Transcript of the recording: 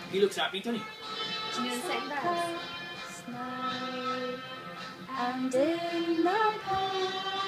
He looks happy, doesn't he? Do you know the second verse? Snow and in the past.